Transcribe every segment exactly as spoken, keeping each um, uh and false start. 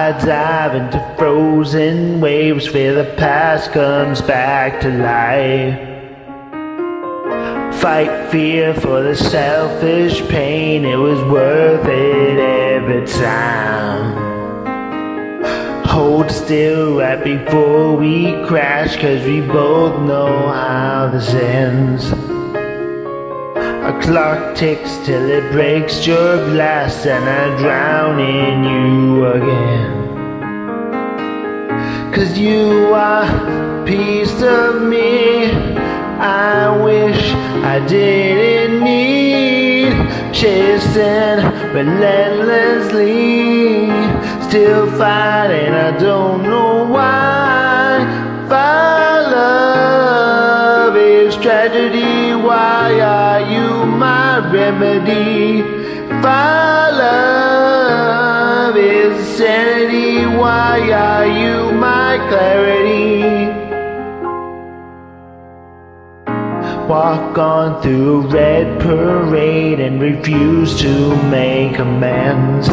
I dive into frozen waves where the past comes back to life. Fight fear for the selfish pain, it was worth it every time. Hold still right before we crash, cause we both know how this ends. A clock ticks till it breaks your glass and I drown in you again. Cause you are a piece of me I wish I didn't need. Chasing relentlessly, still fighting, I don't know why. If our love is tragedy, why are you my remedy? If our love is sanity, why are you my clarity? Walk on through a red parade and refuse to make amends.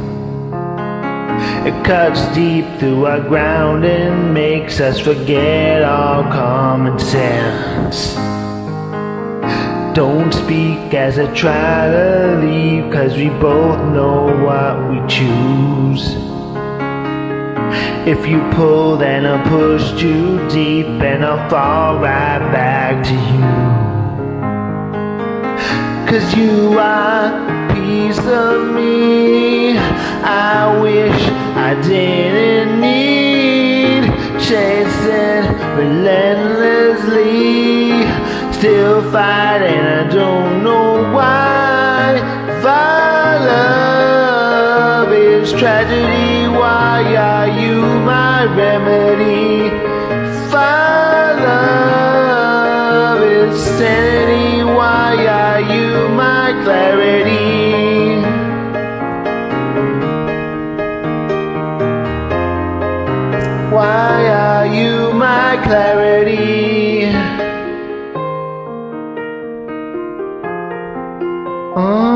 It cuts deep through our ground and makes us forget all common sense. Don't speak as I try to leave, cause we both know what we choose. If you pull, then I'll push too deep and I'll fall right back to you. Cause you are a piece of me I wish I didn't need. Chasing relentlessly, still fighting, I don't know why. If our love is tragedy, why are you my remedy? If our love is sanity, why are you my clarity? Why are you my clarity? Oh.